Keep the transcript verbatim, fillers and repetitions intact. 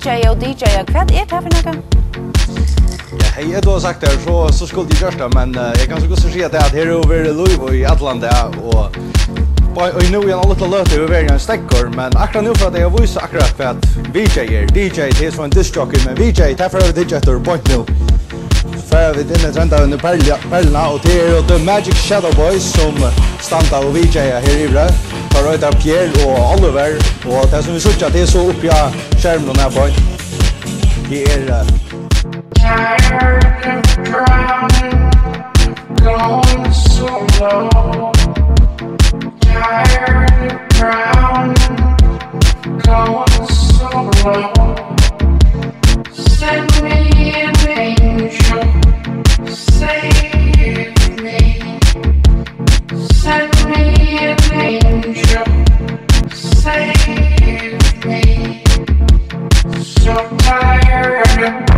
J och D J. Vad är det här för något? Ja, hej, jag har sagt det så så skulle jag göra det, men uh, jag kan så också säga det att här över Louisville i Atlanta och och nu är alla lite löt över en stäckor, men akkurat nu för att jag visar akkurat för att V J är D J det är från discjockey, men V J tar för över D J efter point nu. För vi den trenda under Perlna och det är The Magic Shadow Boys som stannar och V J här i bra. Faroe Islands Pierre och Oliver och det som vi såg att det är så uppe i skärmen den här point. Det är tired of drowning, going so low. Tired of drowning, going so low. Send me an angel, save me. Send me an angel, save me. So tired of